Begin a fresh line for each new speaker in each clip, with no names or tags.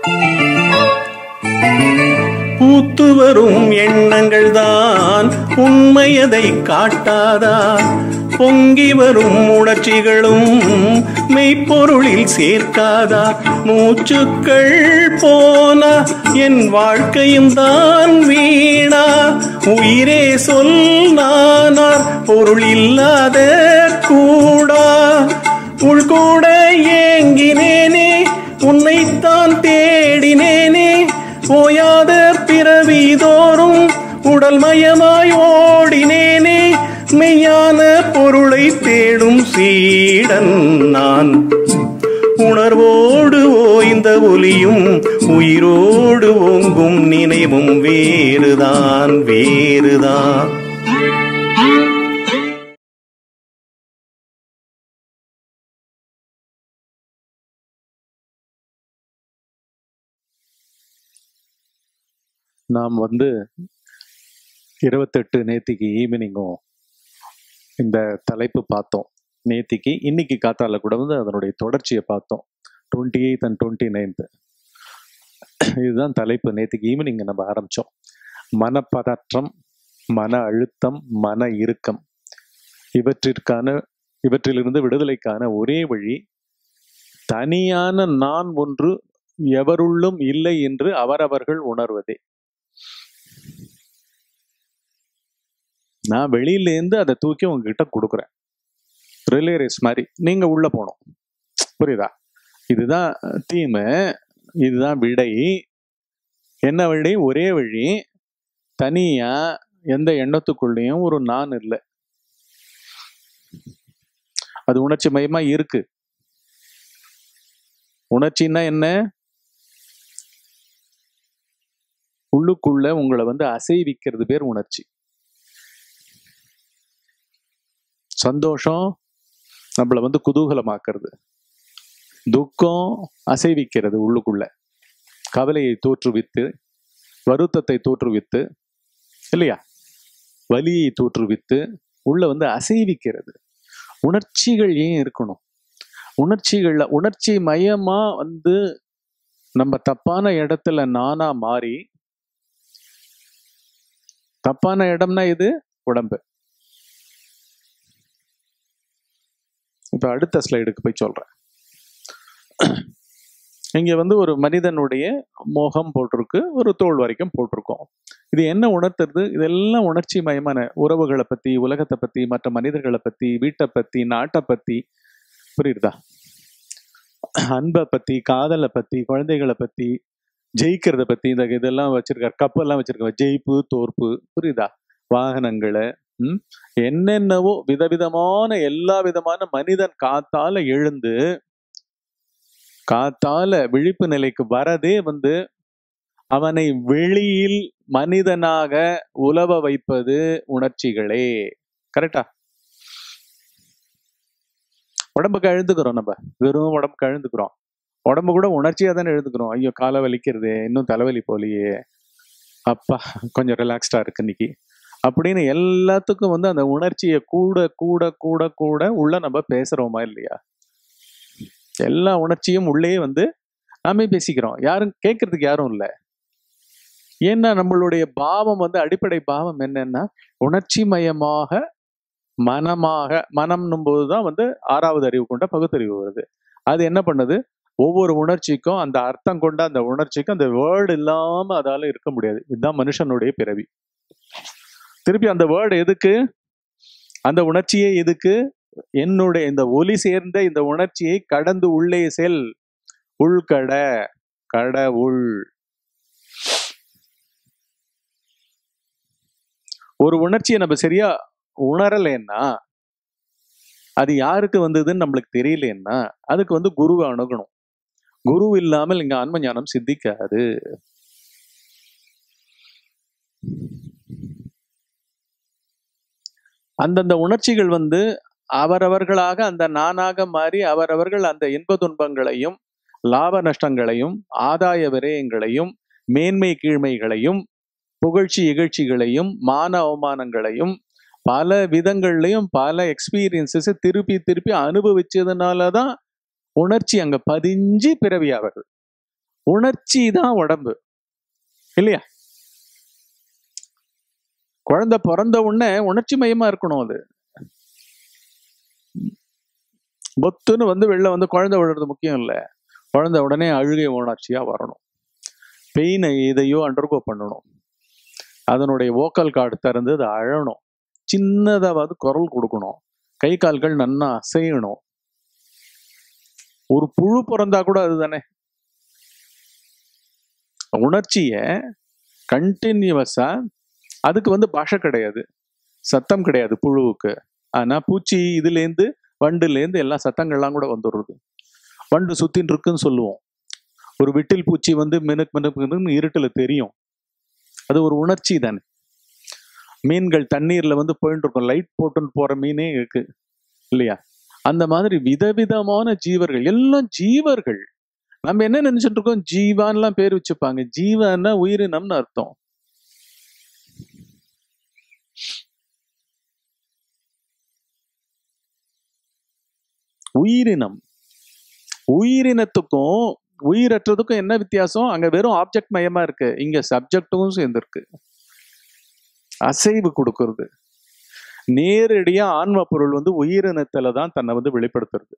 பூத்து வரும் எண்ணங்கள் தான் உண்மையதை காட்டாதா? பொங்கி வரும் உணர்ச்சிகளும் மெய்ப்பொருளில் சேர்க்காதா? மூச்சுக்கள் போனா என் வாழ்க்கையும் தான் வீணா? உயிரே சொல் நானார் பொருள் இல்லாத கூடா? உள்கூட ஏங்கினேனே உன்னைத்தான் தேடினேனே, ஓயாத பிறவிதோறும் உடல் மயமாய் ஓடினேனே, மெய்யான பொருளை தேடும் சீடன் நான். உணர்வோடு ஓய்ந்த ஒலியும் உயிரோடு ஓங்கும் நினைவும் வேறுதான் வேறுதான்.
நாம் 28 நேத்திக்கு ஈவினிங்கும் இந்த தலைப்பு பார்த்தோம். நேத்திக்கு இன்னைக்கு காத்தால கூட அதனுடைய தொடர்ச்சியை பார்த்தோம். 28th and 29th இதுதான் தலைப்பு. நேத்திக்கு ஈவினிங் நம்ம ஆரம்பிச்சோம். மனப்பதற்றம், மன அழுத்தம், மன இறுக்கம், இவற்றிலிருந்து விடுதலைக்கான ஒரே வழி தனியான நான் ஒன்று எவருள்ளும் இல்லை என்று அவரவர்கள் உணர்வதே. நான் வெளியிலேருந்து அதை தூக்கி உங்ககிட்ட கொடுக்குறேன், ரிலே ரேஸ் மாதிரி. நீங்க உள்ள போகணும், புரியுதா? இதுதான் தீமை, இதுதான் விடை. என்ன வழி? ஒரே வழி. தனியா எந்த எண்ணத்துக்குள்ளேயும் ஒரு நான் இல்லை. அது உணர்ச்சி மயமா இருக்கு. உணர்ச்சின்னா என்ன? உள்ளுக்குள்ள உங்களை அசைவிக்கிறது பேர் உணர்ச்சி. சந்தோஷம் நம்மளை குதூகலமாக்குறது, துக்கம் அசைவிக்கிறது உள்ளுக்குள்ள, கவலையை தோற்றுவித்து, வருத்தத்தை தோற்றுவித்து, இல்லையா, வலியை தோற்றுவித்து உள்ள அசைவிக்கிறது. உணர்ச்சிகள் ஏன் இருக்கணும்? உணர்ச்சி மயமா நம்ம தப்பான இடத்துல நானா மாறி, தப்பான இடம்னா இது உடம்பு. இப்ப அடுத்த ஸ்லைடுக்கு போய் சொல்றேன். இங்க ஒரு மனிதனுடைய மோகம் போட்டிருக்கு, ஒரு தோல் வரைக்கும் போட்டிருக்கோம். இது என்ன உணர்த்துறது? இதெல்லாம் உணர்ச்சி மயமான உறவுகளை பத்தி, உலகத்தை பத்தி, மற்ற மனிதர்களை பத்தி, வீட்டை பத்தி, நாட்டை பத்தி, புரியுதா? அன்பை பத்தி, காதலை பத்தி, குழந்தைகளை பத்தி, ஜெயிக்கிறத பத்தி, இந்த இதெல்லாம் வச்சிருக்காரு, கப்பெல்லாம் வச்சிருக்காரு, ஜெயிப்பு தோற்பு, புரியுதா? வாகனங்களை, என்னென்னவோ விதவிதமான எல்லா விதமான மனிதன் காத்தால எழுந்து காத்தால விழிப்பு நிலைக்கு வரதே அவனை வெளியில் மனிதனாக உலவ வைப்பது உணர்ச்சிகளே. கரெக்டா? உடம்புக்கு எழுந்துக்கிறோம், நம்ம வெறும் உடம்புக்கு எழுந்துக்கிறோம். உடம்பு கூட உணர்ச்சியா தானே எழுந்துக்கிறோம். ஐயோ காலை வலிக்கிறது, இன்னும் தலைவலி போலியே, அப்பா கொஞ்சம் ரிலாக்ஸ்டா இருக்கு இன்னைக்கு அப்படின்னு எல்லாத்துக்கும் அந்த உணர்ச்சியை கூட கூட கூட கூட உள்ள நம்ம பேசுறோமா இல்லையா? எல்லா உணர்ச்சியும் உள்ளே நாமே பேசிக்கிறோம். யாரும் கேட்கறதுக்கு யாரும் இல்லை. ஏன்னா நம்மளுடைய பாவம் அடிப்படை பாவம் என்னன்னா உணர்ச்சி மயமாக மனம்னும் போதுதான் 6வது அறிவு கொண்ட பகுத்தறிவு வருது. அது என்ன பண்ணுது? ஒவ்வொரு உணர்ச்சிக்கும் அந்த அர்த்தம் கொண்ட அந்த உணர்ச்சிக்கும் அந்த வேர்டு இல்லாம அதால இருக்க முடியாது. இதுதான் மனுஷனுடைய பிறவி. திருப்பி அந்த வேர்டு எதுக்கு? அந்த உணர்ச்சியே எதுக்கு? என்னுடைய இந்த ஒலி சேர்ந்த இந்த உணர்ச்சியை கடந்து உள்ளே செல், உள்கட கடவுள். ஒரு உணர்ச்சியை நம்ம சரியா உணரலைன்னா, அது யாருக்கு வந்ததுன்னு நம்மளுக்கு தெரியலன்னா, அதுக்கு குருவை அணுகணும். குரு இல்லாமல் இங்க ஆன்ம ஞானம் சித்திக்காது. அந்தந்த உணர்ச்சிகள் அவரவர்களாக அந்த நானாக மாறி அவரவர்கள் அந்த இன்ப துன்பங்களையும் லாப நஷ்டங்களையும் ஆதாய விரயங்களையும் மேன்மை கீழ்மைகளையும் புகழ்ச்சி இகழ்ச்சிகளையும் மான அவமானங்களையும் பல விதங்கள்லையும் பல எக்ஸ்பீரியன்சஸ் திருப்பி திருப்பி அனுபவிச்சதுனாலதான் உணர்ச்சி அங்க பதிஞ்சு பிறவியாவது. உணர்ச்சி தான் உடம்பு இல்லையா? குழந்தை பிறந்த உடனே உணர்ச்சி மயமா இருக்கணும். அது பொத்துன்னு வெளில குழந்தை விழுறது முக்கியம் இல்லை. குழந்தை உடனே அழுகை உணர்ச்சியா வரணும். பெயினை எதையோ அண்டர்கோ பண்ணணும். அதனுடைய வோக்கல் கார்டு திறந்து அதை அழணும். சின்னதாவது குரல் கொடுக்கணும். கை கால்கள் நன்னா அசையணும். ஒரு புழு பிறந்தா கூட அதுதானே. உணர்ச்சிய கண்டினியூவஸா, அதுக்கு பாஷை கிடையாது, சத்தம் கிடையாது புழுவுக்கு. ஆனா பூச்சி இதுலேருந்து வண்டுலேருந்து எல்லா சத்தங்கள்லாம் கூட வந்துடுறது. வண்டு சுத்தின்னு இருக்குன்னு சொல்லுவோம். ஒரு விட்டில் பூச்சி மினுக்கு மினுக்கு இருட்டுல தெரியும். அது ஒரு உணர்ச்சி தானே. மீன்கள் தண்ணீர்ல போயிட்டு இருக்கும். லைட் போட்டுன்னு போற மீனே இருக்கு இல்லையா? அந்த மாதிரி விதவிதமான ஜீவர்கள், எல்லாம் ஜீவர்கள். நம்ம என்ன நினைச்சிட்டு இருக்கோம், ஜீவான்லாம் பேர் வச்சுப்பாங்க. ஜீவன்னா உயிரினம்னு அர்த்தம். உயிரினம், உயிரினத்துக்கும் உயிரற்றதுக்கும் என்ன வித்தியாசம்? அங்க வெறும் ஆப்ஜெக்ட் மயமா இருக்கு, இங்க சப்ஜெக்டும் சேர்ந்து இருக்கு. அசைவு கொடுக்கறது. நேரடியா ஆன்ம பொருள் உயிரினத்துல தான் தன்னை வெளிப்படுத்துறது.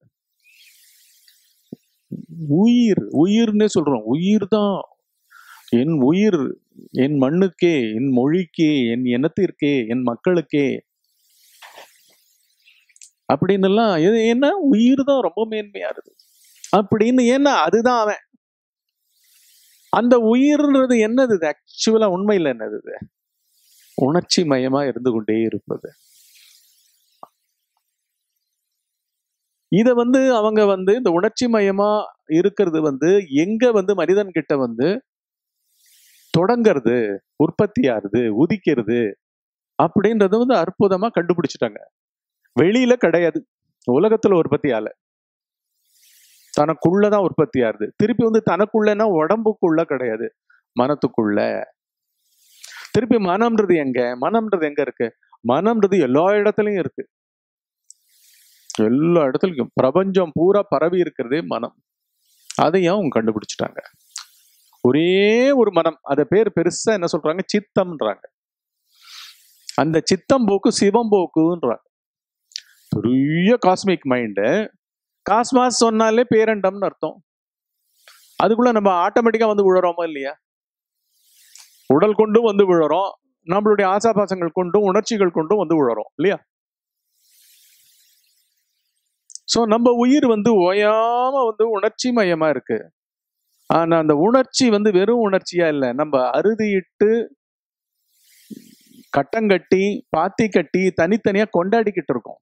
உயிர், உயிர்னே சொல்றோம். உயிர் தான் என் உயிர், என் மண்ணுக்கே, என் மொழிக்கே, என் இனத்திற்கே, என் மக்களுக்கே அப்படின்னு எல்லாம். ஏன்னா உயிர் தான் ரொம்ப மேன்மையா இருக்கு அப்படின்னு. ஏன்னா அதுதான் அவன். அந்த உயிர்ன்றது என்னது? ஆக்சுவலா உண்மையில என்னது? உணர்ச்சி மயமா இருந்து கொண்டே இருப்பது. இத அவங்க இந்த உணர்ச்சி மயமா இருக்கிறது எங்க மனிதன் கிட்ட தொடங்கிறது, உற்பத்தி ஆகுது, உதிக்கிறது அப்படின்றது அற்புதமா கண்டுபிடிச்சிட்டாங்க. வெளியில கிடையாது, உலகத்துல உற்பத்தி ஆல, தனக்குள்ளதான் உற்பத்தி ஆகுது. திருப்பி தனக்குள்ளன்னா உடம்புக்குள்ள கிடையாது, மனத்துக்குள்ள. திருப்பி மனம்ன்றது எங்க? மனம்ன்றது எங்க இருக்கு? மனம்ன்றது எல்லா இடத்துலயும் இருக்கு. எல்லா இடத்துலயும் பிரபஞ்சம் பூரா பரவி இருக்கிறதே மனம். அதையும் அவங்க கண்டுபிடிச்சிட்டாங்க. ஒரே ஒரு மனம். அத பேர் பெருசா என்ன சொல்றாங்க? சித்தம்ன்றாங்க. அந்த சித்தம் போக்கு சிவம் போக்குன்றாங்க. பெரிய காஸ்மிக் மைண்டு. காஸ்மாஸ் சொன்னாலே பேரண்டம்னு அர்த்தம். அதுக்குள்ள நம்ம ஆட்டோமேட்டிக்கா விழுறோமா இல்லையா? உடல் கொண்டும் விழுறோம், நம்மளுடைய ஆசாபாசங்கள் கொண்டும் உணர்ச்சிகள் கொண்டும் விழுறோம் இல்லையா? சோ நம்ம உயிர் ஓயாம உணர்ச்சி மயமா இருக்கு. ஆனா அந்த உணர்ச்சி வெறும் உணர்ச்சியா இல்ல, நம்ம அறுதியிட்டு கட்டங்கட்டி பாத்தி கட்டி தனித்தனியா கொண்டாடிக்கிட்டு இருக்கோம்.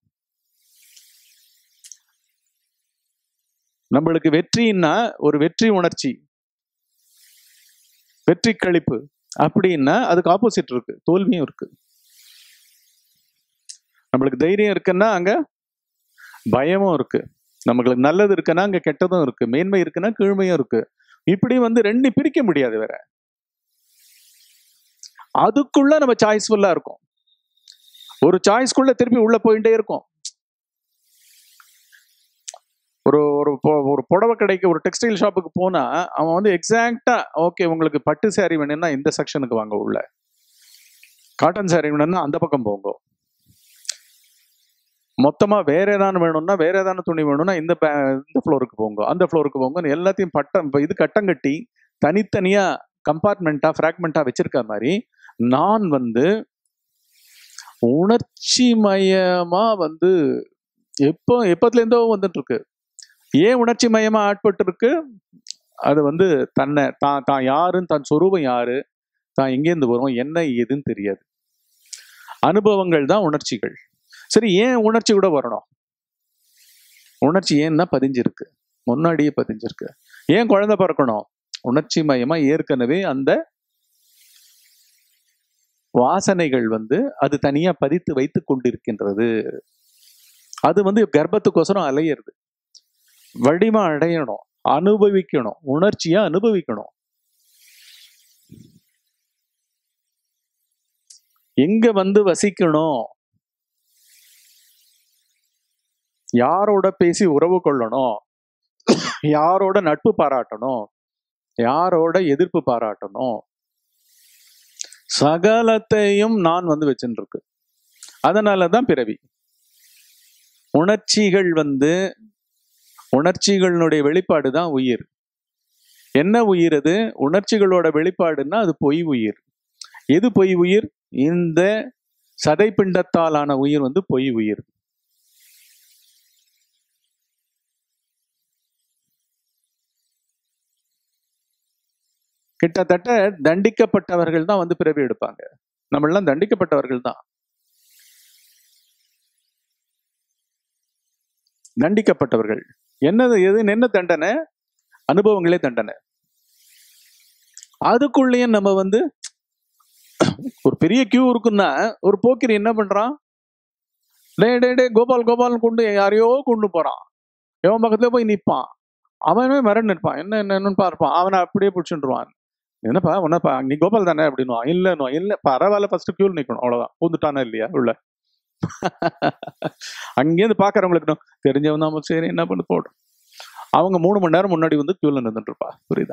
நம்மளுக்கு வெற்றின்னா ஒரு வெற்றி உணர்ச்சி, வெற்றி கழிப்பு. அப்படின்னா அதுக்கு ஆப்போசிட் இருக்கு, தோல்வியும் இருக்கு. நம்மளுக்கு தைரியம் இருக்குன்னா அங்க பயமும் இருக்கு. நம்மளுக்கு நல்லது இருக்குன்னா அங்க கெட்டதும் இருக்கு. மேன்மை இருக்குன்னா கீழ்மையும் இருக்கு. இப்படி ரெண்டு பிரிக்க முடியாது வேற. அதுக்குள்ள நம்ம சாய்ஸ்ஃபுல்லா இருக்கும். ஒரு சாய்ஸ்க்குள்ள திருப்பி உள்ள போயிட்டே இருக்கும். ஒரு ஒரு புடவை கடைக்கு, ஒரு டெக்ஸ்டைல் ஷாப்புக்கு போனா அவன் எக்ஸாக்டா ஓகே உங்களுக்கு பட்டு சாரி வேணும்னா இந்த செக்ஷனுக்கு வாங்க, உள்ள காட்டன் சாரி வேணும்னா அந்த பக்கம் போங்க, மொத்தமா வேற ஏதாவது வேணும்னா வேற ஏதாவது துணி வேணும்னா இந்த ஃப்ளோருக்கு போங்க, அந்த ஃப்ளோருக்கு போங்க. எல்லாத்தையும் இது கட்டம் கட்டி தனித்தனியா கம்பார்ட்மெண்டா ஃப்ராக்மெண்டா வச்சிருக்க மாதிரி நான் உணர்ச்சி மயமா எப்பத்துல இருந்தோ வந்துட்டு இருக்கு. ஏன் உணர்ச்சி மயமா ஆட்பட்டு இருக்கு? அது தன்னை தான் யாருன்னு, தன் சொரூபம் யாரு, தான் எங்கேருந்து வரும், என்ன ஏதுன்னு தெரியாது. அனுபவங்கள் தான் உணர்ச்சிகள். சரி, ஏன் உணர்ச்சி கூட வரணும்? உணர்ச்சி ஏன்னா பதிஞ்சிருக்கு, முன்னாடியே பதிஞ்சிருக்கு. ஏன் குழந்தை பிறக்கணும்? உணர்ச்சி மயமா ஏற்கனவே அந்த வாசனைகள் அது தனியா பதித்து வைத்து கொண்டிருக்கின்றது. அது கர்ப்பத்துக்கோசரம் அலையிறது. வடிவம் அடையணும், அனுபவிக்கணும், உணர்ச்சியா அனுபவிக்கணும். எங்க வசிக்கணும், யாரோட பேசி உறவு கொள்ளணும், யாரோட நட்பு பாராட்டணும், யாரோட எதிர்ப்பு பாராட்டணும், சகலத்தையும் நான் வந்து வச்சுட்டு இருக்கு. அதனாலதான் பிறவி. உணர்ச்சிகள் வந்து உணர்ச்சிகளுடைய வெளிப்பாடு தான் உயிர். என்ன உயிர் அது? உணர்ச்சிகளோட வெளிப்பாடுன்னா அது பொய் உயிர். எது பொய் உயிர்? இந்த சதைப்பிண்டத்தாலான உயிர் வந்து பொய் உயிர். கிட்டத்தட்ட தண்டிக்கப்பட்டவர்கள் தான் வந்து பிறவி எடுப்பாங்க. நம்மளாம் தண்டிக்கப்பட்டவர்கள் தான். தண்டிக்கப்பட்டவர்கள். என்னது எது? என்ன தண்டனை? அனுபவங்களே தண்டனை. அதுக்குள்ளேயும் நம்ம வந்து ஒரு பெரிய கியூ இருக்குன்னா ஒரு போக்கிரி என்ன பண்றான், டே கோபால் கோபால் கொண்டு யாரையோ கொண்டு போறான். எவன் பக்கத்துல போய் நிற்பான், அவனே மிரண்டு நிற்பான். என்னன்னு பார்ப்பான், அவனை அப்படியே பிடிச்சுருவான். என்னப்பா உன்னப்பா நீ கோபால் தானே அப்படின்னுவான். இல்லைன்னுவான். இல்லை பரவாயில்ல, ஃபர்ஸ்ட் கியூல் நிற்கணும், அவ்வளவுதான். பூந்துட்டானா இல்லையா உள்ள? அங்கேருந்து பாக்குறவங்களுக்கு தெரிஞ்சவன் தான், சரி என்ன பண்ணு போடும். அவங்க 3 மணி நேரம் முன்னாடி வந்து கியூல நின்றுட்டு இருப்பா. புரியுதா?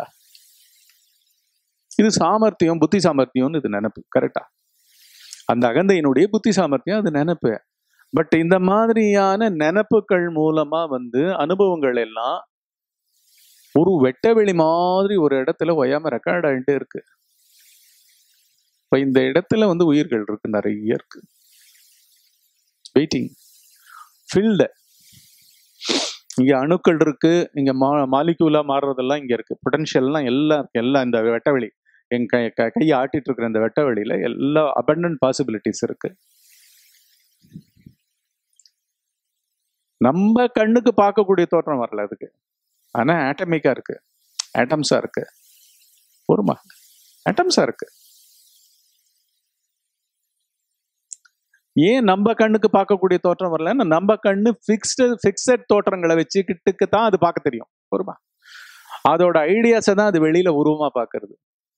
இது சாமர்த்தியம், புத்தி சாமர்த்தியம்னு இது நினைப்பு. கரெக்டா? அந்த அகந்தையினுடைய புத்தி சாமர்த்தியம், அது நினைப்பு. பட் இந்த மாதிரியான நினைப்புகள் மூலமா வந்து அனுபவங்கள் எல்லாம் ஒரு வெட்டவெளி மாதிரி ஒரு இடத்துல ஒயாம ரெக்கார்ட் ஆகிட்டே இருக்கு. இப்ப இந்த இடத்துல வந்து உயிர்கள் இருக்கு, நிறைய இருக்கு, வெயிட்டிங், ஃபில்டு. இங்க அணுக்கள் இருக்கு, இங்க மாலிக்யூலா மாறுறதெல்லாம் இங்க இருக்கு, பொட்டன்ஷியல்லாம் எல்லாம் இருக்கு. எல்லாம் இந்த வெட்டவெளி, என் கையை ஆட்டிட்டு இருக்கிற இந்த வெட்டவெளியில எல்லா அபண்டன்ட் பாசிபிலிட்டிஸ் இருக்கு. நம்ம கண்ணுக்கு பார்க்கக்கூடிய தோற்றம் வரல அதுக்கு, ஆனா ஆட்டமிக்கா இருக்கு, ஆட்டம்ஸா இருக்கு. பொறுமா, ஆட்டம்ஸா இருக்கு. ஏன் நம்ம கண்ணுக்கு பார்க்கக்கூடிய தோற்றம் வரலன்னா, நம்ம கண்ணு ஃபிக்ஸட் தோற்றங்களை வச்சுக்கிட்டு தான் அது பார்க்க தெரியும். பொறுமா, அதோட ஐடியாஸை தான் அது வெளியில உருவமா பார்க்கறது.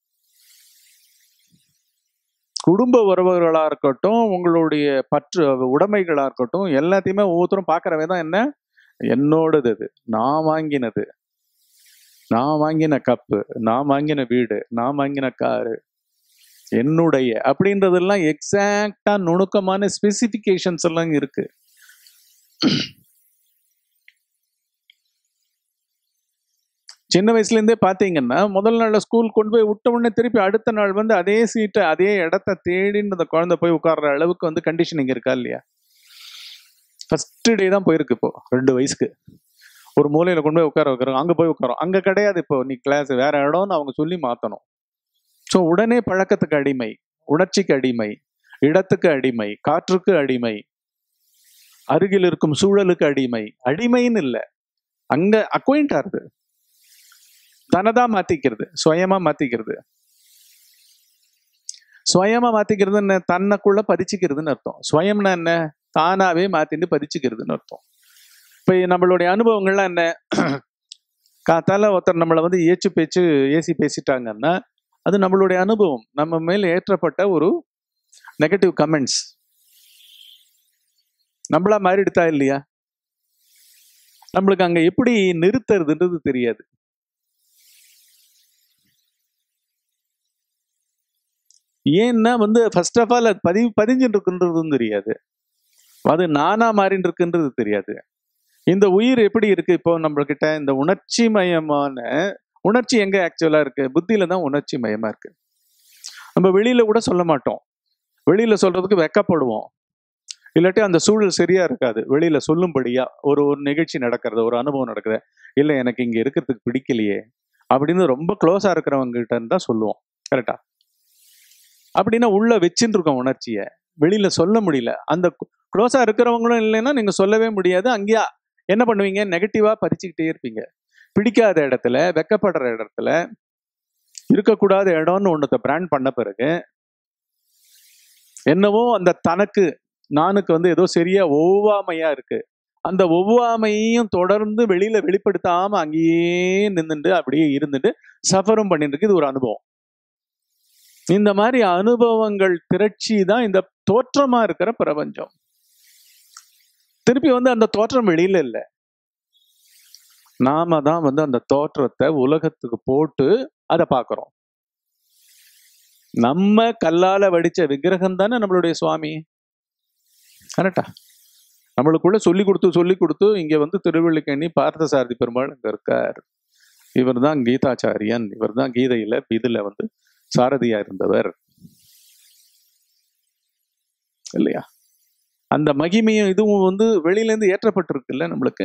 குடும்ப உறவுகளா இருக்கட்டும், உங்களுடைய பற்று உடைமைகளா இருக்கட்டும், எல்லாத்தையுமே ஒவ்வொருத்தரும் பார்க்கறவே தான் என்ன, என்னோடது, அது நான் வாங்கினது, நான் வாங்கின கப்பு, நான் வாங்கின வீடு, நான் வாங்கின காரு, என்னுடைய அப்படின்றதெல்லாம் எக்ஸாக்டா நுணுக்கமான ஸ்பெசிபிகேஷன்ஸ் எல்லாம் இருக்கு. சின்ன வயசுல இருந்தே பாத்தீங்கன்னா, முதல் நாள் ஸ்கூல் கொண்டு போய் விட்ட உடனே திருப்பி அடுத்த நாள் வந்து அதே சீட்டை அதே இடத்த தேடின்னு அந்த குழந்தை போய் உட்கார்ற அளவுக்கு வந்து கண்டிஷனிங் இருக்கா இல்லையா? ஃபர்ஸ்ட் டே தான் போயிருக்கு. இப்போ 2 வயசுக்கு ஒரு மூலையில கொண்டு போய் உட்கார வைக்கிறோம், அங்க போய் உட்காரோம். அங்க கிடையாது, இப்போ நீ கிளாஸ் வேற இடம்னு அவங்க சொல்லி மாத்தணும். ஸோ உடனே பழக்கத்துக்கு அடிமை, உணர்ச்சிக்கு அடிமை, இடத்துக்கு அடிமை, காற்றுக்கு அடிமை, அருகில் இருக்கும் சூழலுக்கு அடிமை. அடிமைன்னு இல்லை, அங்க அக்வைண்ட் ஆகுது, தனதா மாத்திக்கிறது, சுயமா மாத்திக்கிறது. சுயமா மாத்திக்கிறதுன்னு தன்னைக்குள்ள பதிச்சுக்கிறதுன்னு அர்த்தம். சுயம்னா என்ன? தானாவே மாத்திட்டு பதிச்சுக்கிறதுன்னு அர்த்தம். இப்ப நம்மளுடைய அனுபவங்கள்லாம் என்ன? காத்தால ஒருத்தர் நம்மளை வந்து ஏசி பேசிட்டாங்கன்னா அது நம்மளுடைய அனுபவம், நம்ம மேல ஏற்றப்பட்ட ஒரு நெகட்டிவ் கமெண்ட்ஸ். நம்மளா மாறிடுதா இல்லையா? நம்மளுக்கு அங்க எப்படி நிறுத்துறதுன்றது தெரியாது. ஏன்னா வந்து ஃபர்ஸ்ட் ஆஃப் ஆல் அது பதிஞ்சுட்டு இருக்குன்றதும் தெரியாது, அது நானா மாறின்னு இருக்குன்றது தெரியாது. இந்த உயிர் எப்படி இருக்கு இப்போ நம்மகிட்ட? இந்த உணர்ச்சி மயமான உணர்ச்சி எங்க ஆக்சுவலா இருக்கு? புத்தியில தான் உணர்ச்சி மயமா இருக்கு. நம்ம வெளியில கூட சொல்ல மாட்டோம், வெளியில சொல்றதுக்கு வெக்கப்படுவோம், இல்லாட்டி அந்த சூழல் சரியா இருக்காது வெளியில சொல்லும்படியா. ஒரு நிகழ்ச்சி நடக்கிறது, ஒரு அனுபவம் நடக்குது, இல்லை எனக்கு இங்க இருக்கிறதுக்கு பிடிக்கலையே அப்படின்னு ரொம்ப க்ளோஸா இருக்கிறவங்க கிட்ட தான் சொல்லுவோம். கரெக்டா? அப்படின்னா உள்ள வச்சுட்டு இருக்கோம் உணர்ச்சியை, வெளியில சொல்ல முடியல. அந்த க்ளோஸா இருக்கிறவங்களும் இல்லைன்னா நீங்க சொல்லவே முடியாது. அங்கேயா என்ன பண்ணுவீங்க? நெகட்டிவா பதிச்சுக்கிட்டே இருப்பீங்க. பிடிக்காத இடத்துல, வெக்கப்படுற இடத்துல, இருக்கக்கூடாத இடம்னு ஒன்றத்தை பிராண்ட் பண்ண பிறகு என்னவோ அந்த தனக்கு நானுக்கு வந்து ஏதோ சரியா ஒவ்வாமையா இருக்கு. அந்த ஒவ்வாமையையும் தொடர்ந்து வெளியில வெளிப்படுத்தாம அங்கேயே நின்றுட்டு அப்படியே இருந்துட்டு சஃபரும் பண்ணிட்டு இருக்கு. இது ஒரு அனுபவம். இந்த மாதிரி அனுபவங்கள் திரட்சி தான் இந்த தோற்றமா இருக்கிற பிரபஞ்சம். திருப்பி வந்து அந்த தோற்றம் வெளியில இல்லை, நாம தான் வந்து அந்த தோற்றத்தை உலகத்துக்கு போட்டு அதை பார்க்கிறோம். நம்ம கல்லால வடிச்ச விக்கிரகம் தானே நம்மளுடைய சுவாமி. கரெக்டா? நம்மளுக்குள்ள சொல்லி கொடுத்து இங்க வந்து திருவள்ளிக்கண்ணி பார்த்தசாரதி பெருமாள் அங்க இருக்கார். இவர் தான் கீதாச்சாரியன், இவர் தான் கீதையில இதுல வந்து சாரதியா இருந்தவர் இல்லையா? அந்த மகிமையும் இதுவும் வந்து வெளியில இருந்து ஏற்றப்பட்டிருக்குல்ல நம்மளுக்கு.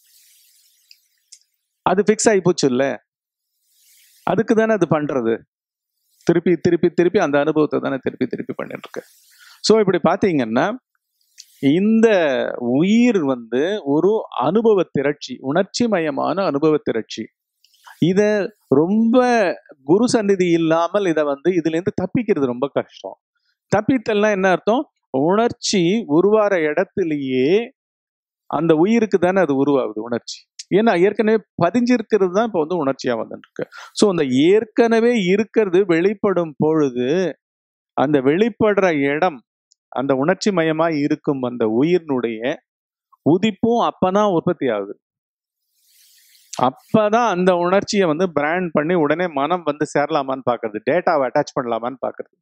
அது பிக்ஸ் ஆகி போச்சு இல்ல, அதுக்கு தானே அது பண்றது. திருப்பி திருப்பி திருப்பி அந்த அனுபவத்தை தானே திருப்பி திருப்பி பண்ணிட்டு இருக்கு. ஸோ இப்படி பார்த்தீங்கன்னா இந்த உயிர் வந்து ஒரு அனுபவ திரட்சி, உணர்ச்சி மயமான அனுபவ திரட்சி. இத ரொம்ப குரு சந்நிதி இல்லாமல் இதை வந்து இதுல இருந்து தப்பிக்கிறது ரொம்ப கஷ்டம். தப்பித்தல்னா என்ன அர்த்தம்? உணர்ச்சி உருவார இடத்துலயே அந்த உயிருக்கு தானே அது உருவாகுது உணர்ச்சி. ஏன்னா ஏற்கனவே பதிஞ்சிருக்கிறது தான் இப்போ வந்து உணர்ச்சியா வந்துட்டு இருக்கு. ஸோ அந்த ஏற்கனவே இருக்கிறது வெளிப்படும் பொழுது அந்த வெளிப்படுற இடம் அந்த உணர்ச்சி மயமா இருக்கும் அந்த உயிரினுடைய உதிப்பும் அப்பதான் உற்பத்தி ஆகுது. அப்பதான் அந்த உணர்ச்சியை வந்து பிராண்ட் பண்ணி உடனே மனம் வந்து சேரலாமான்னு பாக்குறது, டேட்டாவை அட்டாச் பண்ணலாமான்னு பாக்குறது.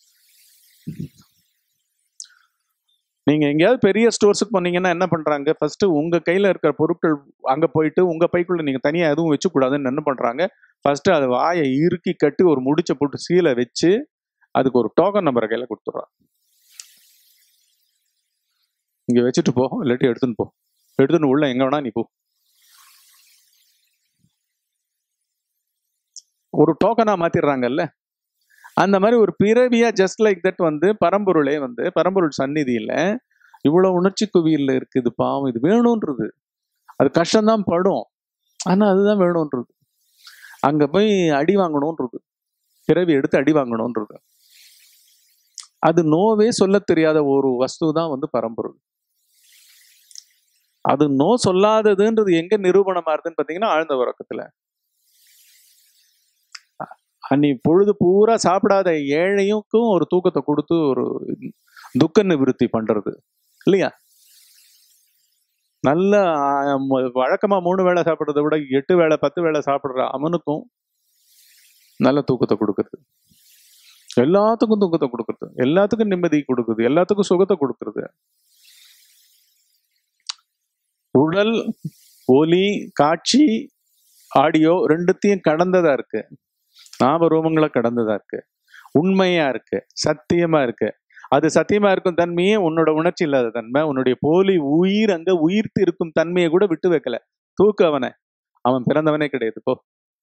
நீங்க எங்கேயாவது பெரிய ஸ்டோர்ஸுக்கு போனீங்கன்னா என்ன பண்றாங்க? ஃபர்ஸ்ட் உங்க கையில இருக்கிற பொருட்கள் அங்க போயிட்டு உங்க பைக்குள்ள நீங்க தனியா எதுவும் வச்சு கூடாதுன்னு என்ன பண்றாங்க? ஃபர்ஸ்ட் அது வாயை இறுக்கி கட்டி ஒரு முடிச்ச போட்டு சீலை வச்சு அதுக்கு ஒரு டோக்கன் நம்பரை கையில கொடுத்துட்றான். இங்க வச்சுட்டு போ, இல்லாட்டி எடுத்துன்னு போ, எடுத்துன்னு உள்ள எங்க வேணா நீ போ. ஒரு டோக்கனா மாத்திடுறாங்கல்ல. அந்த மாதிரி ஒரு பிறவியா ஜஸ்ட் லைக் தட் வந்து பரம்பொருளே வந்து பரம்பொருள் சந்நிதியில இவ்வளவு உணர்ச்சி குவியல்ல இருக்குது. பாவம், இது வேணும்ன்றது. அது கஷ்டம்தான் படும், ஆனா அதுதான் வேணும்ன்றது. அங்க போய் அடி வாங்கணும்ன்றது, பிறவி எடுத்து அடி வாங்கணும்ன்றது. அது நோவே சொல்ல தெரியாத ஒரு வஸ்து தான் வந்து பரம்பொருள். அது நோ சொல்லாததுன்றது எங்க நிரூபணமா இருக்குன்னு பாத்தீங்கன்னா ஆழ்ந்த உறக்கத்துல. நீ பொழுது பூரா சாப்பிடாத ஏழையுக்கும் ஒரு தூக்கத்தை கொடுத்து ஒரு துக்க நிவிருத்தி பண்றது இல்லையா? நல்ல வழக்கமா 3 வேளை சாப்பிட்றத விட 8 வேளை 10 வேளை சாப்பிடுற அவனுக்கும் நல்ல தூக்கத்தை கொடுக்குறது, எல்லாத்துக்கும் தூக்கத்தை கொடுக்குறது, எல்லாத்துக்கும் நிம்மதி கொடுக்குது, எல்லாத்துக்கும் சுகத்தை கொடுக்குறது. உடல், ஒலி, காட்சி, ஆடியோ ரெண்டுத்தையும் கடந்ததா இருக்கு, நாம ரூபங்களை கடந்ததா இருக்கு, உண்மையா இருக்கு, சத்தியமா இருக்கு. அது சத்தியமா இருக்கும் தன்மையே உன்னோட உணர்ச்சி இல்லாத தன்மை, உன்னுடைய போலி உயிர் அங்க உயிர்த்து இருக்கும் தன்மையை கூட விட்டு வைக்கல. தூக்கு அவனை, அவன் பிறந்தவனே கிடையாது. போ,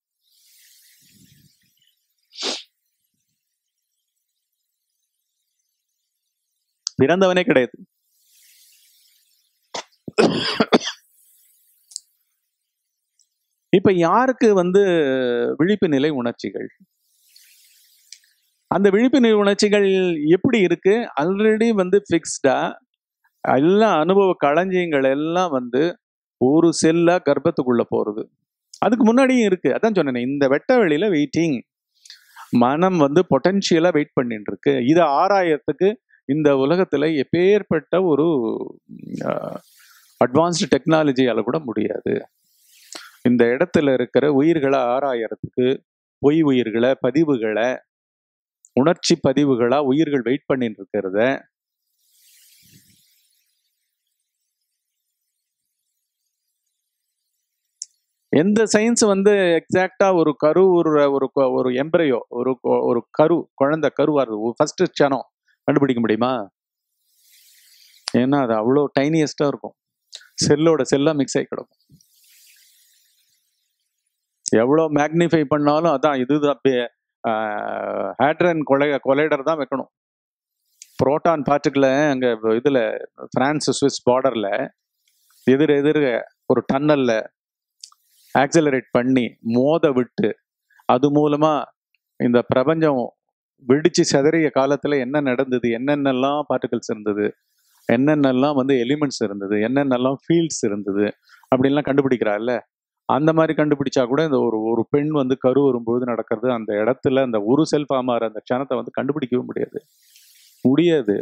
பிறந்தவனே கிடையாது. இப்ப யாருக்கு வந்து விழிப்பு நிலை உணர்ச்சிகள்? அந்த விழிப்பு நிலை உணர்ச்சிகள் எப்படி இருக்கு? ஆல்ரெடி வந்து பிக்ஸ்டா எல்லா அனுபவ களஞ்சியங்கள் எல்லாம் வந்து ஒரு செல்லா கர்ப்பத்துக்குள்ள போறது. அதுக்கு முன்னாடியும் இருக்கு. அதான் சொன்னேன், இந்த வெட்ட வெளியில வெயிட்டிங். மனம் வந்து பொட்டன்ஷியலா வெயிட் பண்ணிட்டு இருக்கு. இதை ஆராயறதுக்கு இந்த உலகத்துல எப்பேற்பட்ட ஒரு அட்வான்ஸ்டு டெக்னாலஜியால கூட முடியாது. இந்த இடத்துல இருக்கிற உயிர்களை ஆராயறதுக்கு பொய் உயிர்களை, பதிவுகளை, உணர்ச்சி பதிவுகளா உயிர்கள் வெயிட் பண்ணிட்டு இருக்கிறத எந்த சயின்ஸ் வந்து எக்ஸாக்டா ஒரு கரு ஒரு எம்பரையோ ஒரு கரு குழந்தை கருவாரு ஃபர்ஸ்ட் க்ஷணம் கண்டுபிடிக்க முடியுமா? ஏன்னா அது அவ்வளோ டைனியஸ்டா இருக்கும், செல்லோட செல்லா மிக்ஸ் ஆகி கிடக்கும். எவ்வளோ மேக்னிஃபை பண்ணாலும் அதான் இதுதான் ஹேட்ரன் கொலைடர் தான் வைக்கணும். புரோட்டான் பார்ட்டிகளை அங்கே இதில் பிரான்ஸ் சுவிஸ் பார்டரில் எதிர ஒரு டன்னல்ல ஆக்சலரேட் பண்ணி மோத விட்டு அது மூலமா இந்த பிரபஞ்சம் வெடிச்சு சிதறிய காலத்துல என்ன நடந்தது, என்னென்னலாம் பார்ட்டிகல்ஸ் இருந்தது, என்னென்னலாம் வந்து எலிமெண்ட்ஸ் இருந்தது, என்னென்னலாம் ஃபீல்ட்ஸ் இருந்தது அப்படின்லாம் கண்டுபிடிக்கிறாள்ல. அந்த மாதிரி கண்டுபிடிச்சா கூட இந்த ஒரு பெண் வந்து கரு வரும்பொழுது நடக்கிறது அந்த இடத்துல அந்த ஒரு செல்ஃப் ஆமாற அந்த க்ஷணத்தை வந்து கண்டுபிடிக்கவே முடியாது.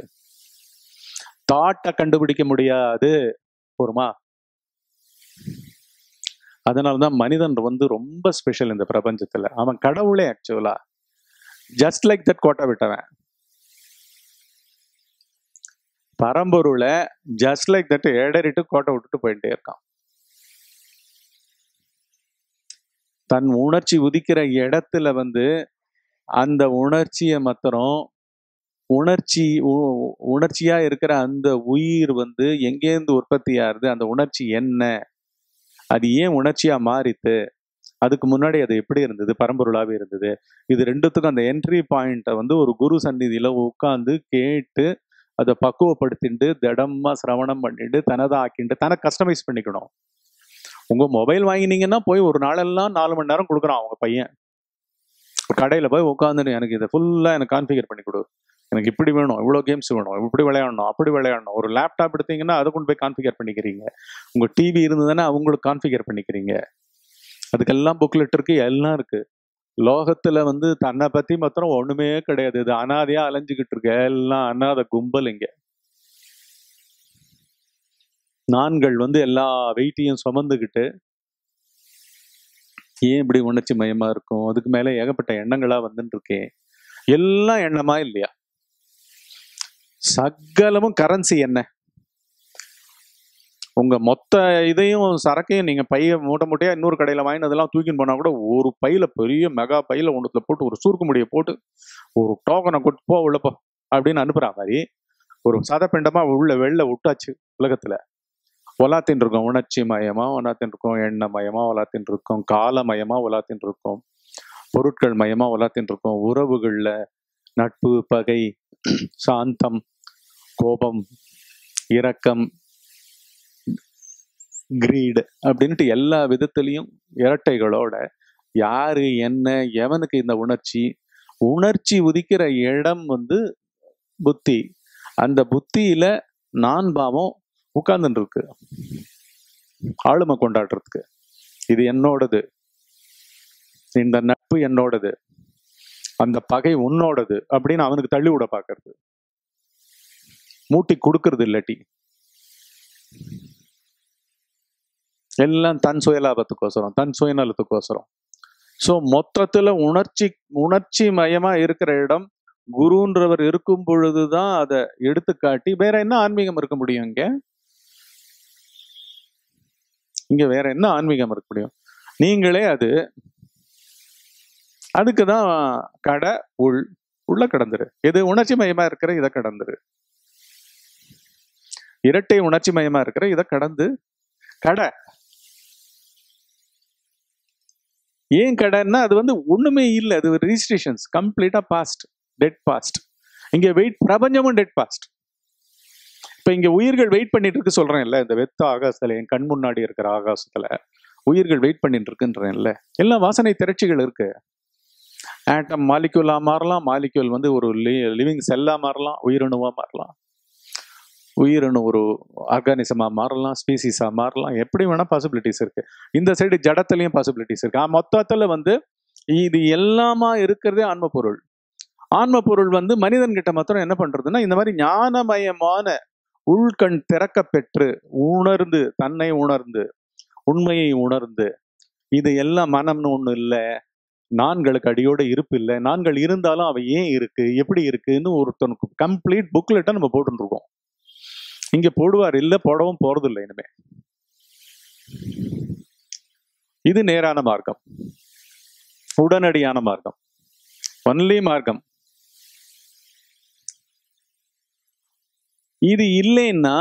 தாட்டை கண்டுபிடிக்க முடியாது. போருமா? அதனாலதான் மனிதன் ரொம்ப ஸ்பெஷல் இந்த பிரபஞ்சத்துல. அவன் கடவுளே ஆக்சுவலா. ஜஸ்ட் லைக் தட் கோட்டை விட்டவன். பரம்பொருளை ஜஸ்ட் லைக் தட் ஏடறிட்டு கோட்டை விட்டுட்டு போயிட்டே இருக்கான். தன் உணர்ச்சி உதிக்கிற இடத்துல அந்த உணர்ச்சியை மாத்திரம் உணர்ச்சியா இருக்கிற அந்த உயிர் எங்கேருந்து உற்பத்தி ஆகுது, அந்த உணர்ச்சி என்ன, அது ஏன் உணர்ச்சியா மாறித்து, அதுக்கு முன்னாடி அது எப்படி இருந்தது, பரம்பொருளாவே இருந்தது. இது ரெண்டுத்துக்கும் அந்த என்ட்ரி பாயிண்ட்டை ஒரு குரு சந்நிதியில உட்காந்து கேட்டு அதை பக்குவப்படுத்திட்டு திடமா சிரவணம் பண்ணிட்டு தனதாக்கிட்டு தனக்கு கஸ்டமைஸ் பண்ணிக்கணும். உங்க மொபைல் வாங்கினீங்கன்னா போய் ஒரு நாளெல்லாம் 4 மணி நேரம் கொடுக்குறான் அவங்க பையன். கடையில போய் உட்காந்துட்டு எனக்கு இதை ஃபுல்லா எனக்கு கான்ஃபிகர் பண்ணி கொடு, எனக்கு இப்படி வேணும், இவ்வளோ கேம்ஸ் வேணும், இப்படி விளையாடணும், அப்படி விளையாடணும். ஒரு லேப்டாப் எடுத்தீங்கன்னா அதை கொண்டு போய் கான்ஃபிகர் பண்ணிக்கிறீங்க. உங்க டிவி இருந்ததுன்னா அவங்களுக்கு கான்ஃபிகர் பண்ணிக்கிறீங்க. அதுக்கெல்லாம் புக்லெட் இருக்கு, எல்லாம் இருக்கு. லோகத்துல தன்னை பத்தி மாத்திரம் ஒண்ணுமே கிடையாது. இது அனாதையா அலைஞ்சுக்கிட்டு இருக்கு, எல்லாம் அனாதை கும்பல். இங்க நான்கள் எல்லா வெயிட்டையும் சுமந்துக்கிட்டு ஏன் இப்படி உணர்ச்சி மயமா இருக்கும்? அதுக்கு மேல ஏகப்பட்ட எண்ணங்களா வந்துட்டு இருக்கேன். எல்லாம் எண்ணமா இல்லையா? சகலமும் கரன்சி என்ன? உங்க மொத்த இதையும் சரக்கையும் நீங்க பைய மூட்டையா இன்னொரு கடையில வாங்கினதெல்லாம் தூக்கின்னு போனா கூட ஒரு பையில, பெரிய மெகா பையில ஒன்றுல போட்டு ஒரு சுருக்கு முடியை போட்டு ஒரு டோக்கனை கொட்டு போ உள்ளப்போ அப்படின்னு அனுப்புற மாதிரி ஒரு சதப்பிண்டமா வெளில விட்டாச்சு. உலகத்துல ஒலாத்தின் இருக்கும், உணர்ச்சி மயமா ஒலாத்தின் இருக்கும், எண்ண மயமா ஒலாத்தின் இருக்கும், காலமயமா ஒலாத்தின் இருக்கும், பொருட்கள் மயமா ஒலாத்தின் இருக்கும், உறவுகள்ல நட்பு, பகை, சாந்தம், கோபம், இரக்கம், கிரீடு அப்படின்ட்டு எல்லா விதத்திலையும் இரட்டைகளோட யாரு என்ன எவனுக்கு இந்த உணர்ச்சி உதிக்கிற இடம் புத்தி. அந்த புத்தியில நான் பாவம் உட்கார்ந்துட்டு இருக்கு ஆளுமை கொண்டாடுறதுக்கு. இது என்னோடது, இந்த நட்பு என்னோடது, அந்த பகை உன்னோடது அப்படின்னு அவனுக்கு தள்ளி விட பாக்குறது, மூட்டி கொடுக்கறது. இல்லாட்டி எல்லாம் தன் சுயலாபத்துக்கோசரம், தன் சுயநலத்துக்கோசரம். ஸோ மொத்தத்துல உணர்ச்சி மயமா இருக்கிற இடம் குருன்றவர் இருக்கும் பொழுதுதான் அதை எடுத்துக்காட்டி வேற என்ன ஆன்மீகம் இருக்க முடியும்? இங்க வேற என்ன ஆன்மீகம் இருக்க முடியும்? நீங்களே அதுக்குதான் கடை உள்ள கடந்துரு. எது உணர்ச்சி மயமா இருக்கிற இதை கடந்துரு, இரட்டை உணர்ச்சி மயமா இருக்கிற இதை கடந்து கடை. ஏன் கடைன்னா அது ஒண்ணுமே இல்லை, அது ரிஜிஸ்ட்ரேஷன்ஸ் கம்ப்ளீட்டா பாஸ்ட், டெட் பாஸ்ட். இங்க பிரபஞ்சமும் டெட் பாஸ்ட். இப்ப இங்க உயிர்கள் வெயிட் பண்ணிட்டு இருக்கு சொல்றேன்ல, இந்த வெத்த ஆகாசத்துல என் கண் முன்னாடி இருக்கிற ஆகாசத்துல உயிர்கள் வெயிட் பண்ணிட்டு இருக்குன்றேன்ல. எல்லாம் வாசனை திரட்சிகள் இருக்கு. ஆட்டம் மாலிக்யூலா மாறலாம், மாலிக்யூல் ஒரு லிவிங் செல்லா மாறலாம், உயிரணுவா மாறலாம், உயிரணு ஒரு ஆர்கானிசமா மாறலாம், ஸ்பீசிஸா மாறலாம், எப்படி வேணா பாசிபிலிட்டிஸ் இருக்கு. இந்த சைடு ஜடத்துலயும் பாசிபிலிட்டிஸ் இருக்கு. மொத்தத்துல இது எல்லாமா இருக்கிறதே ஆன்ம பொருள். ஆன்ம பொருள் மனிதன் கிட்ட மாத்திரம் என்ன பண்றதுன்னா, இந்த மாதிரி ஞானமயமான உள்கண் திறக்க பெற்று உணர்ந்து, தன்னை உணர்ந்து, உண்மையை உணர்ந்து, இது எல்லாம் மனம்னு ஒண்ணு இல்லை, நான்களுக்கு அடியோட இருப்பு இல்லை, நான்கள் இருந்தாலும் அவை ஏன் இருக்கு, எப்படி இருக்குன்னு ஒருத்தனுக்கு கம்ப்ளீட் புக்லெட்டை நம்ம போட்டுட்டு இருக்கோம். இங்க போடுவார் இல்ல, போடவும் போறது இல்லை இனிமே. இது நேரான மார்க்கம், உடனடியான மார்க்கம், ஒன்லி மார்க்கம். இது இல்லைன்னா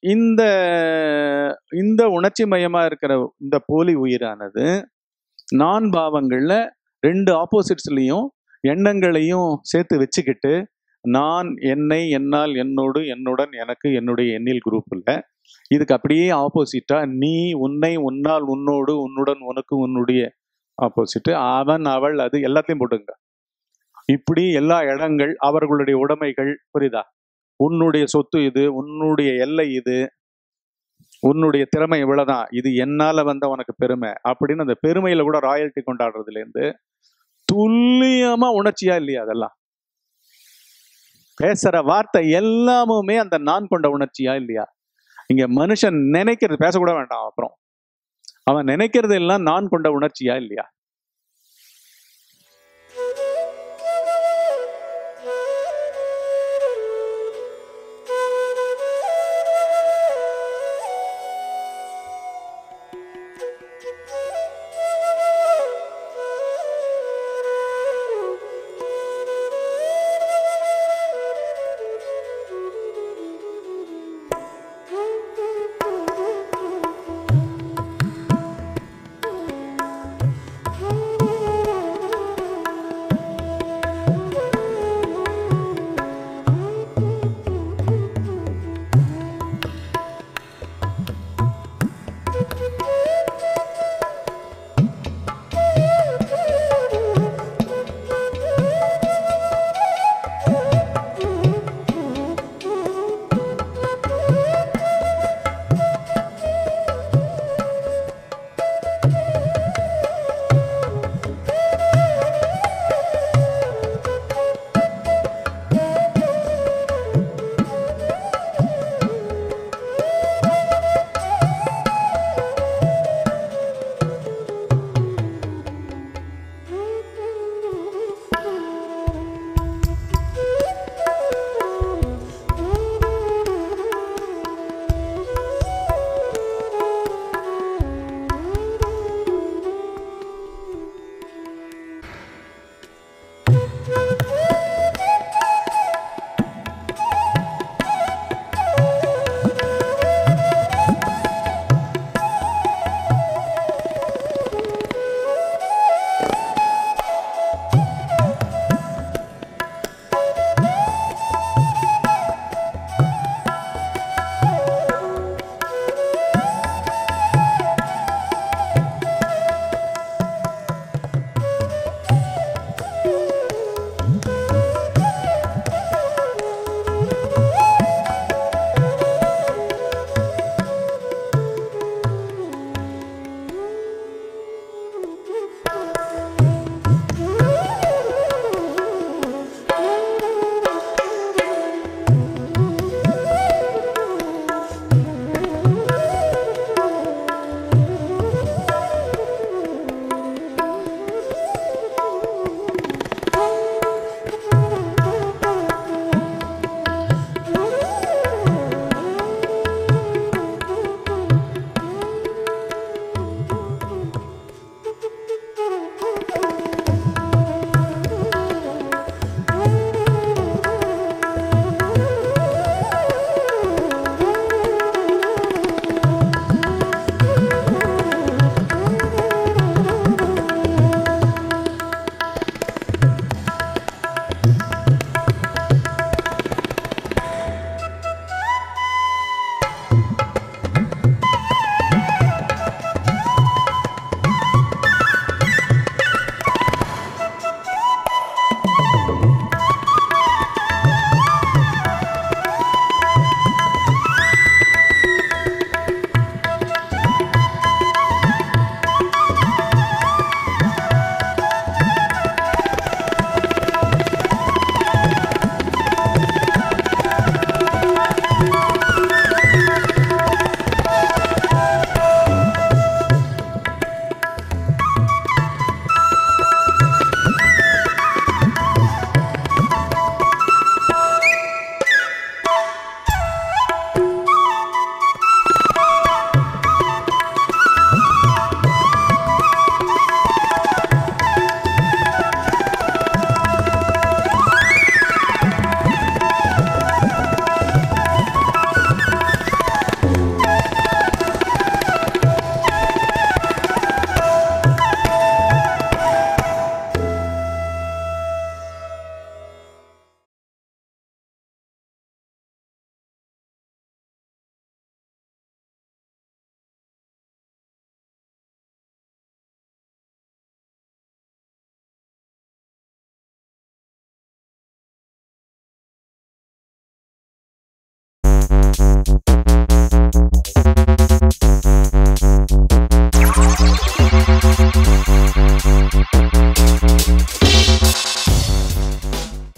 இந்த உணர்ச்சி மயமா இருக்கிற இந்த போலி உயிரானது நான் பாவங்கள்ல 2 ஆப்போசிட்ஸ்லயும் எண்ணங்களையும் சேர்த்து வச்சுக்கிட்டு, நான், என்னை, என்னால், என்னோடு, என்னுடன், எனக்கு, என்னுடைய, எண்ணில் குரூப்ல இதுக்கு அப்படியே ஆப்போசிட்டா நீ, உன்னை, உன்னால், உன்னோடு, உன்னுடன், உனக்கு, உன்னுடைய ஆப்போசிட், அவன், அவள், அது எல்லாத்தையும் போட்டுங்க. இப்படி எல்லா இடங்கள் அவர்களுடைய உடைமைகள், புரியுதா? உன்னுடைய சொத்து இது, உன்னுடைய எல்லை இது, உன்னுடைய திறமை இவ்வளவுதான், இது என்னால உனக்கு பெருமை அப்படின்னு அந்த பெருமையில கூட ராயல்ட்டி கொண்டாடுறதுல இருந்து துல்லியமா உணர்ச்சியா இல்லையா? அதெல்லாம் பேசுற வார்த்தை எல்லாமுமே அந்த நான் கொண்ட உணர்ச்சியா இல்லையா? இங்க மனுஷன் நினைக்கிறது பேசக்கூட வேண்டாம். அப்புறம் அவன் நினைக்கிறது எல்லாம் நான் கொண்ட உணர்ச்சியா இல்லையா?